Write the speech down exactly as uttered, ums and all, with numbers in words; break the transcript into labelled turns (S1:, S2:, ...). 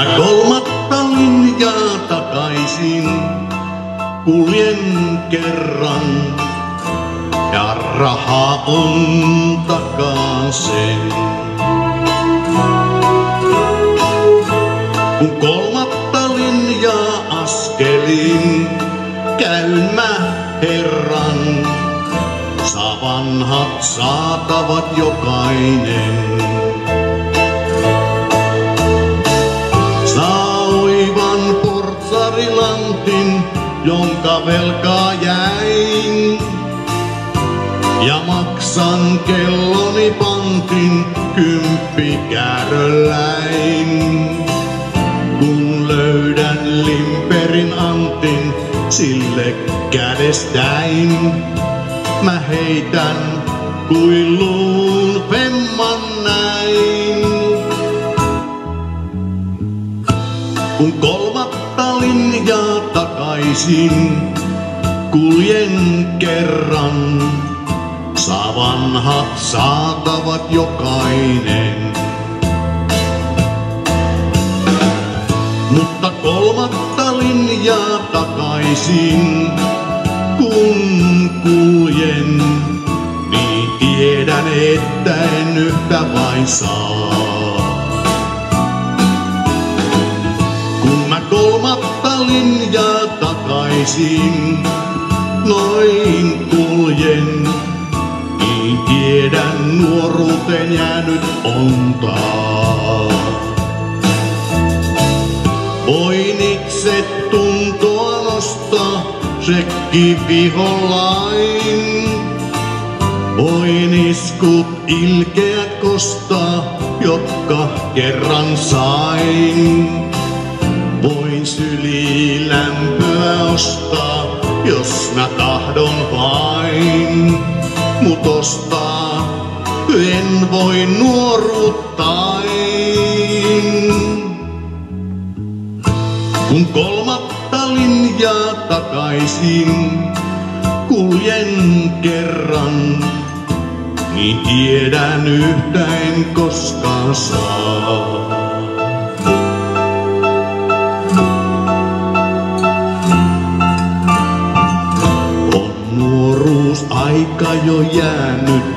S1: Mä kolmatta linjaa takaisin kuljen kerran, ja raha on takaisin. Kun kolmatta linjaa askelin käyn mä herran, saa vanhat saatavat jokainen. Saa oivan portsarilantin, jonka velkaa jäin, ja maksan kelloni pantin kymppikäärölläin. Kun löydän limperin antin sille kädestäin, mä heitän kuiluun femman näin. Kun kolmatta linjaa takaisin kuljen kerran, saa vanhat saatavat jokainen. Mutta kolmatta linjaa takaisin kun kuljen, niin tiedän, että en yhtä vain saa. Kun mä kolmatta linjaa takaisin noin kuljen, niin tiedän, nuoruuteen jäänyt on taas. Voin itse tuntoa nostaa shekki viholain. Voin iskut ilkeät kostaa, jotka kerran sain. Voin syli lämpöä ostaa, jos mä tahdon vain. Mut ostaa en voi nuoruuttain. Kun kolmatta linjaa takaisin kuljen kerran, niin tiedän, yhtä en koskaan saa. On nuoruusaika jo jäänyt